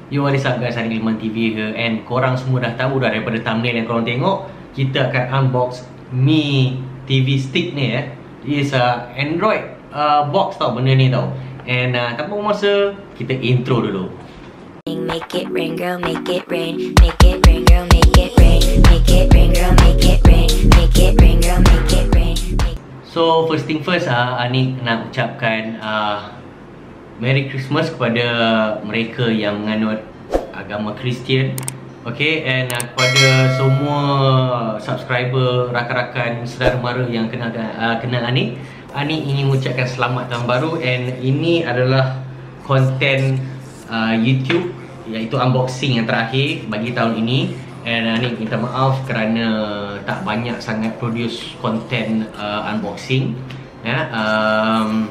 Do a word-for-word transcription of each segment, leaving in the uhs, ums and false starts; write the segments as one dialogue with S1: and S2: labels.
S1: Yo, what is up guys, Anik Liman T V here. And korang semua dah tahu dah daripada thumbnail yang korang tengok, kita akan unbox Mi T V Stick ni eh. Is a Android uh, box tau benda ni tau. And uh, tanpa masa, kita intro dulu.
S2: Make it rain, girl, make it rain. Make it rain, girl, make it rain. Make it rain, girl, make it rain. Make it rain, girl, make it rain.
S1: So first thing first, uh, Anik nak ucapkan uh, Merry Christmas kepada mereka yang menganut agama Kristian. Okay, and uh, kepada semua subscriber, rakan-rakan, saudara mara yang kenal uh, kenal Anik, Anik ingin mengucapkan selamat tahun baru. And ini adalah konten uh, YouTube, iaitu unboxing yang terakhir bagi tahun ini. And Anik minta maaf kerana tak banyak sangat produce konten uh, unboxing ya. um,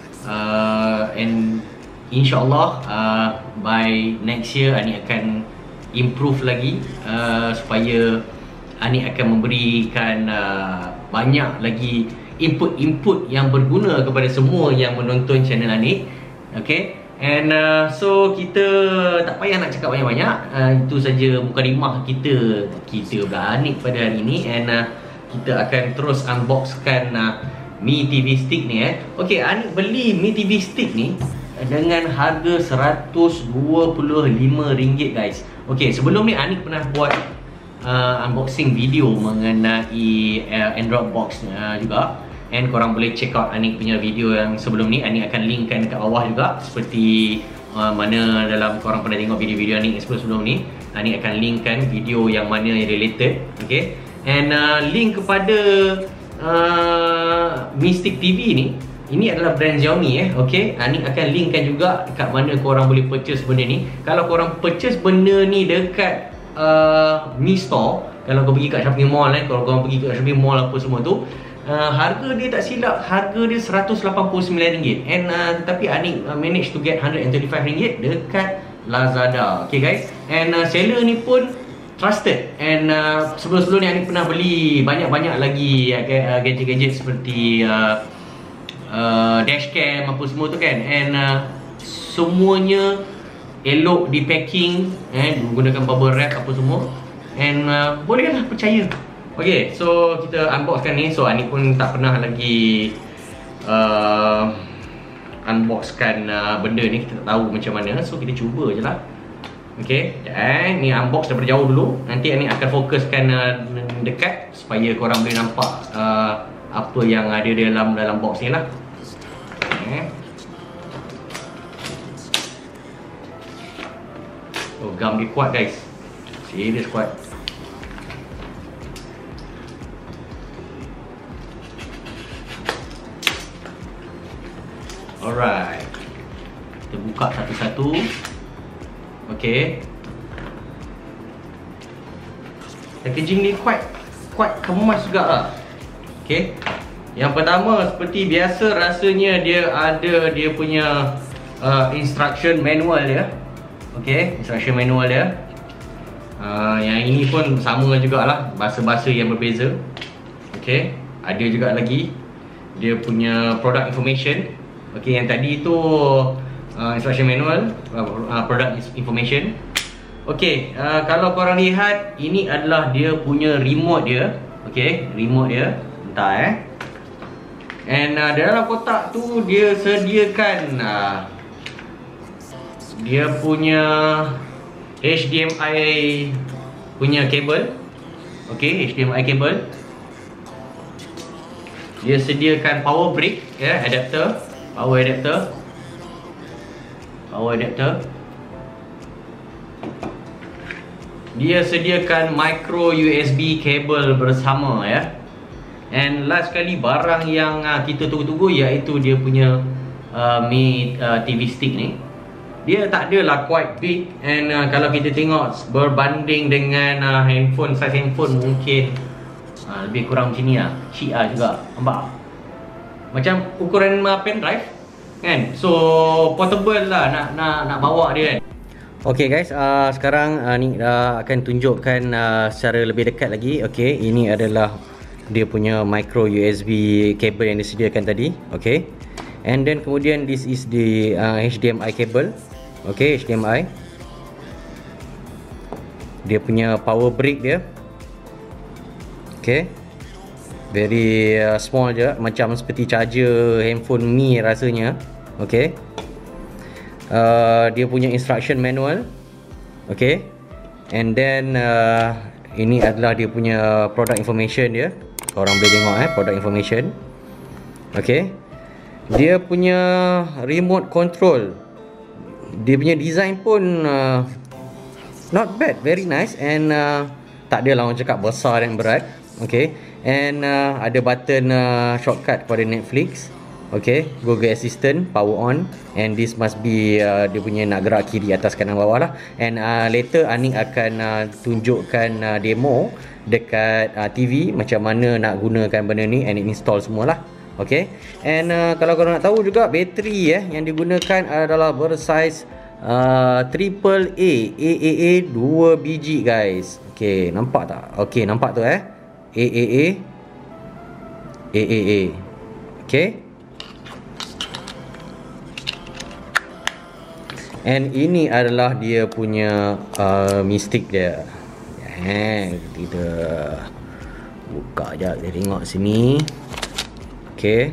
S1: Uh, and insyaAllah uh, by next year Anik akan improve lagi uh, supaya Anik akan memberikan uh, banyak lagi input-input yang berguna kepada semua yang menonton channel Anik. Okay, and uh, so kita tak payah nak cakap banyak-banyak, uh, itu saja mukadimah kita kita pula Anik pada hari ini. And uh, kita akan terus unboxkan uh, Mi T V Stick ni eh. Okay, Anik beli Mi T V Stick ni dengan harga seratus dua puluh lima ringgit guys. Okay, sebelum ni Anik pernah buat uh, unboxing video mengenai uh, Android box uh, juga. And korang boleh check out Anik punya video yang sebelum ni. Anik akan linkkan kat bawah juga, seperti uh, mana dalam korang pernah tengok video-video Anik sebelum ni. Anik akan linkkan video yang mana yang related. Okay, and uh, link kepada Uh, Mi Stick T V ni, ini adalah brand Xiaomi eh. Okay, Anik akan linkkan juga kat mana korang boleh purchase benda ni. Kalau korang purchase benda ni dekat uh, Mi Store, kalau kau pergi kat shopping mall eh, kalau korang pergi kat shopping mall apa semua tu, uh, harga dia tak silap, harga dia seratus lapan puluh sembilan ringgit. And uh, tapi Anik uh, manage to get one hundred twenty-five ringgit dekat Lazada. Okay guys, and uh, seller ni pun trusted. And uh, sebelum-sebelum ni Anik pernah beli banyak-banyak lagi uh, gadget-gadget seperti uh, uh, dashcam apa semua tu kan. And uh, semuanya elok di packing eh, menggunakan bubble wrap apa semua. And uh, bolehlah percaya. Okay, so kita unboxkan ni. So Anik pun tak pernah lagi uh, unboxkan uh, benda ni. Kita tak tahu macam mana, so kita cuba je lah. Okay, eh, ni unbox daripada jauh dulu. Nanti Anik akan fokuskan uh, dekat supaya korang boleh nampak uh, apa yang ada dalam dalam box ni lah. Okay. Oh, gam dia kuat guys, serius kuat. Alright, kita buka satu-satu. Okay, packaging ni quite quite kemas juga lah. Okay, yang pertama seperti biasa rasanya dia ada dia punya uh, instruction manual dia. Okay, instruction manual dia. uh, Yang ini pun sama jugalah, bahasa-bahasa yang berbeza. Okay, ada juga lagi dia punya product information. Okay, yang tadi tu Uh, instruction manual, uh, product information. Okay, uh, kalau korang lihat, ini adalah dia punya remote dia. Okay, remote dia. Entah eh. And uh, dalam kotak tu dia sediakan uh, dia punya H D M I punya kabel. Okay, H D M I kabel. Dia sediakan power brick ya, yeah, adapter, power adapter. Power adapter. Dia sediakan micro U S B kabel bersama ya. And last sekali barang yang uh, kita tunggu-tunggu, iaitu dia punya uh, Mi uh, T V Stick ni. Dia tak adalah quite big. And uh, kalau kita tengok berbanding dengan uh, handphone, size handphone mungkin uh, lebih kurang macam ni lah, C R juga. Nampak? Macam ukuran uh, pen drive kan, so portable lah nak nak nak bawa dia kan. Okay guys, uh, sekarang uh, ni uh, akan tunjukkan uh, secara lebih dekat lagi. Okay, ini adalah dia punya micro U S B kabel yang disediakan tadi. Okay, and then kemudian this is the uh, H D M I kabel. Okay, H D M I. dia punya power brick dia. Okay, very uh, small je, macam seperti charger handphone Mi rasanya. Okay, uh, dia punya instruction manual. Okay, and then uh, ini adalah dia punya product information dia. Korang boleh tengok eh, product information. Okay, dia punya remote control, dia punya design pun uh, not bad, very nice, and uh, tak adalah orang cakap besar dan berat. Okay, and uh, ada button uh, shortcut kepada Netflix. Okay, Google Assistant, power on, and this must be uh, dia punya nak gerak kiri, atas, kanan, bawah lah. And uh, later Anik akan uh, tunjukkan uh, demo dekat uh, T V macam mana nak gunakan benda ni, and install semualah. Okay, and uh, kalau korang nak tahu juga, bateri eh yang digunakan adalah bersaiz uh, triple A, A A A dua biji guys. Okay, nampak tak? Okay, nampak tu eh, A A A A A A. Okay, and ini adalah dia punya uh, mistik dia. Eh, kita buka je, kita tengok sini. Okay,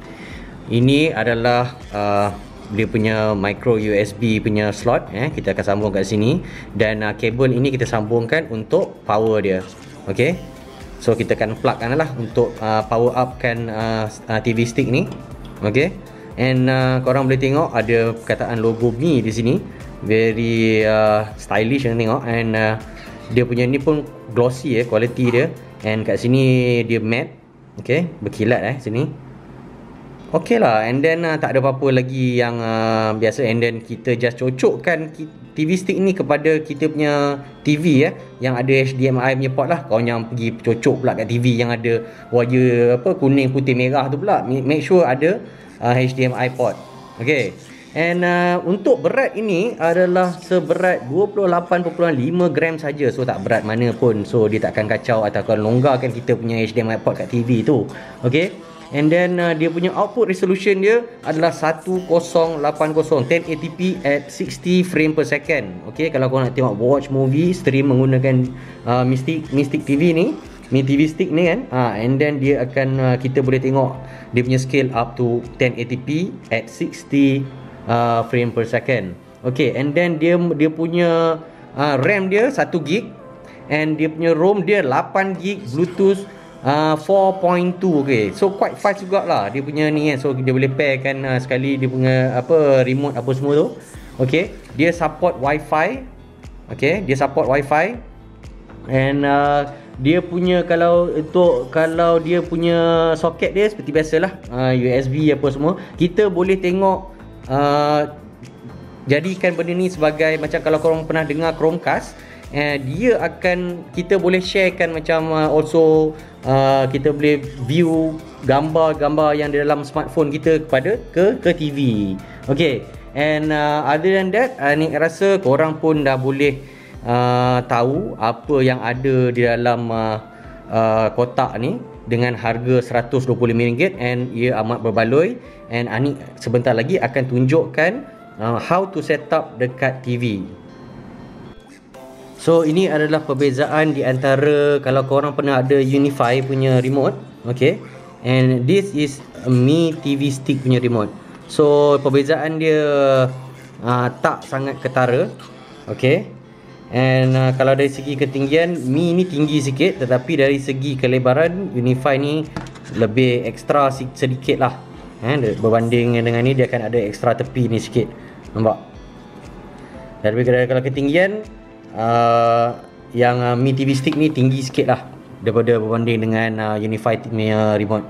S1: ini adalah uh, dia punya micro U S B punya slot eh. Kita akan sambung kat sini, dan uh, kabel ini kita sambungkan untuk power dia. Okay, so kita akan plugkan lah untuk uh, power upkan uh, uh, T V stick ni. Okay, and uh, korang boleh tengok ada perkataan logo Mi di sini, very uh, stylish yang tengok, and uh, dia punya ni pun glossy eh, quality dia, and kat sini dia matte. Okay, berkilat eh sini. Okay lah, and then uh, tak ada apa-apa lagi yang uh, biasa, and then kita just cocokkan T V stick ni kepada kita punya T V eh, yang ada H D M I punya port lah. Kau jangan pergi cocok pula kat T V yang ada wire apa kuning, putih, merah tu pula. Make sure ada uh, H D M I port. Okay, and uh, untuk berat ini adalah seberat dua puluh lapan perpuluhan lima gram saja. So tak berat mana pun, so dia takkan kacau ataupun longgarkan kita punya H D M I port kat T V tu. Okay, and then uh, dia punya output resolution dia adalah seribu lapan puluh ten eighty p at sixty frame per second. Okay, kalau kau nak tengok watch movie, stream menggunakan uh, Mystic Mystic T V ni, Mi T V stick ni kan, uh, and then dia akan uh, kita boleh tengok dia punya scale up to ten eighty p at sixty uh, frame per second. Okay, and then dia dia punya uh, RAM dia satu gig, and dia punya ROM dia lapan gig, Bluetooth Uh, four point two. Okay, so quite fast jugalah dia punya ni kan. So dia boleh pairkan uh, sekali dia punya apa remote apa semua tu. Okay, dia support Wi-Fi. Okay, dia support Wi-Fi, and uh, dia punya kalau untuk kalau dia punya soket dia seperti biasalah, uh, U S B apa semua. Kita boleh tengok uh, jadikan benda ni sebagai macam kalau korang pernah dengar Chromecast. Uh, dia akan kita boleh sharekan macam uh, also uh, kita boleh view gambar-gambar yang di dalam smartphone kita kepada ke ke T V. Okay, and uh, other than that, uh, ni rasa korang pun dah boleh uh, tahu apa yang ada di dalam uh, uh, kotak ni dengan harga seratus dua puluh lima ringgit, and ia amat berbaloi. And Anik sebentar lagi akan tunjukkan uh, how to set up dekat T V. So ini adalah perbezaan di antara kalau korang pernah ada Unify punya remote. Okay, and this is a Mi T V stick punya remote. So perbezaan dia uh, tak sangat ketara. Okay, and uh, kalau dari segi ketinggian, Mi ni tinggi sikit, tetapi dari segi kelebaran Unify ni lebih ekstra sedikit lah eh, berbanding dengan ni, dia akan ada ekstra tepi ni sikit. Nampak? Tapi kalau ketinggian Uh, yang uh, Mi T V stick ni tinggi sikit lah daripada berbanding dengan uh, Unify punya remote.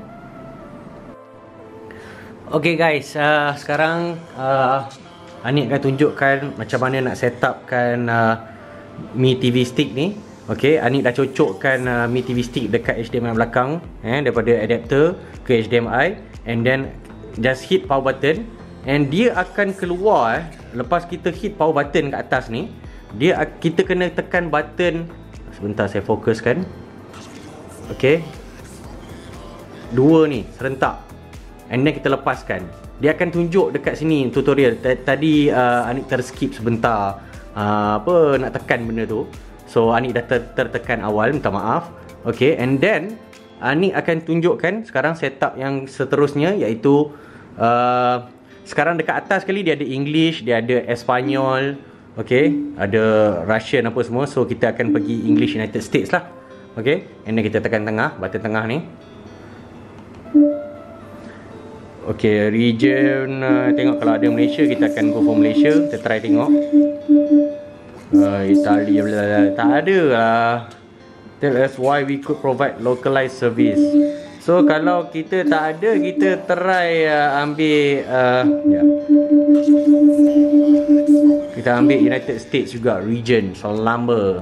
S1: Okay guys, uh, sekarang uh, Anik akan tunjukkan macam mana nak set upkan uh, Mi T V stick ni. Okay, Anik dah cocokkan uh, Mi T V stick dekat H D M I belakang eh, daripada adapter ke H D M I, and then just hit power button, and dia akan keluar eh, lepas kita hit power button kat atas ni, dia kita kena tekan button. Sebentar saya fokuskan. Okey, dua ni serentak, and then kita lepaskan. Dia akan tunjuk dekat sini tutorial. Tadi uh, Anik terskip sebentar uh, apa nak tekan benda tu. So Anik dah ter tertekan awal, minta maaf. Okay, and then Anik akan tunjukkan sekarang setup yang seterusnya, iaitu uh, sekarang dekat atas sekali dia ada English, dia ada Espanyol, okay, ada Russian apa semua. So kita akan pergi English United States lah. Okay, and then kita tekan tengah, button tengah ni. Okay, region, uh, tengok kalau ada Malaysia, kita akan go for Malaysia. Kita try tengok. uh, Italia, tak ada lah. Tell us why we could provide localized service. So kalau kita tak ada, kita try uh, ambil uh, yeah. Kita ambil United States juga, region, soal number.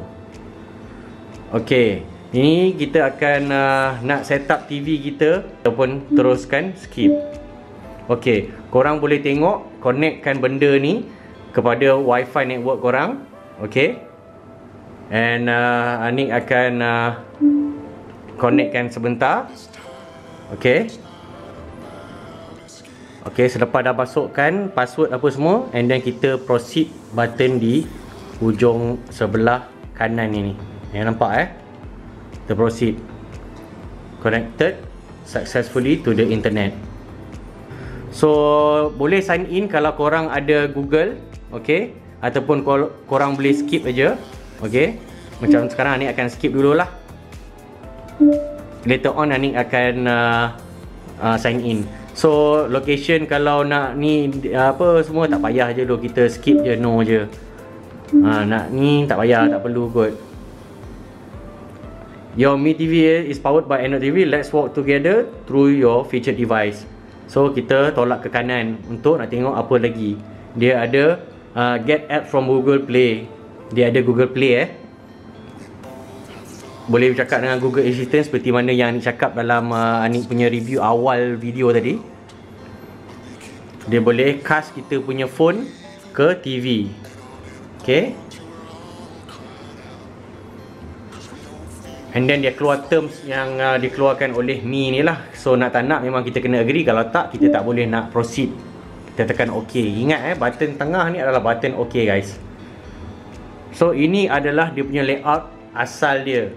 S1: Okay, ini kita akan uh, nak set up T V kita ataupun teruskan skip. Okay, korang boleh tengok, connectkan benda ni kepada Wi-Fi network korang. Okay, and uh, Anik akan uh, connectkan sebentar. Okay, okay, selepas dah masukkan password apa semua, and then kita proceed button di hujung sebelah kanan ini. Yang nampak eh? Kita proceed. Connected successfully to the internet. So boleh sign in kalau korang ada Google, okay, ataupun korang boleh skip aja. Okay, macam sekarang Anik akan skip dululah. Later on Anik akan uh, uh, sign in. So location kalau nak ni apa semua tak payah je dulu, kita skip je, no je. Ha, nak ni tak payah, tak perlu kot. Your Mi T V is powered by Android T V. Let's walk together through your featured device. So kita tolak ke kanan untuk nak tengok apa lagi. Dia ada uh, get app from Google Play. Dia ada Google Play eh. Boleh bercakap dengan Google Assistant seperti mana yang Anik cakap dalam uh, Anik punya review awal video tadi. Dia boleh cast kita punya phone ke T V. Okay, and then dia keluar terms yang uh, dikeluarkan oleh Mi ni lah. So nak tak nak memang kita kena agree. Kalau tak, kita tak boleh nak proceed. Kita tekan OK. Ingat eh, button tengah ni adalah button OK guys. So ini adalah dia punya layout asal dia.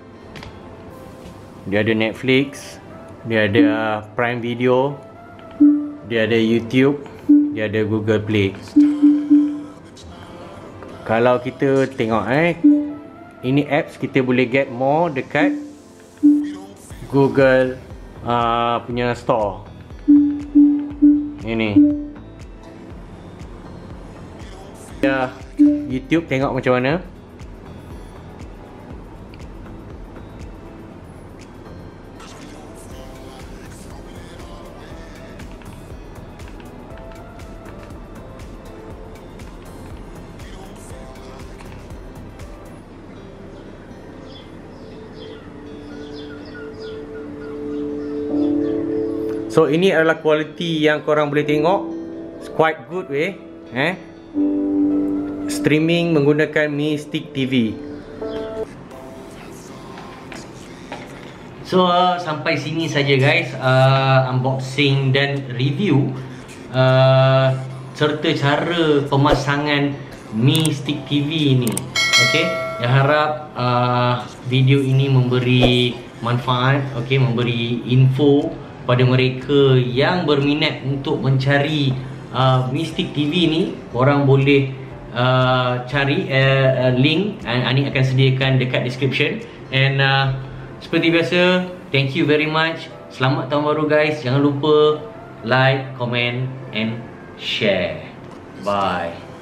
S1: Dia ada Netflix, dia ada Prime Video, dia ada YouTube, dia ada Google Play. Kalau kita tengok eh, ini apps kita boleh get more dekat Google uh, punya store. Ini ya, YouTube tengok macam mana. So ini adalah kualiti yang korang boleh tengok. It's quite good weh. Eh? Streaming menggunakan Mi Stick T V. So uh, sampai sini saja guys, uh, unboxing dan review uh, serta cara pemasangan Mi Stick T V ini. Okay, saya harap uh, video ini memberi manfaat, okay, memberi info pada mereka yang berminat untuk mencari uh, Mi Stick T V ni. Korang boleh uh, cari uh, uh, link, uh, Anik akan sediakan dekat description. And uh, seperti biasa, thank you very much. Selamat tahun baru guys. Jangan lupa like, comment and share. Bye.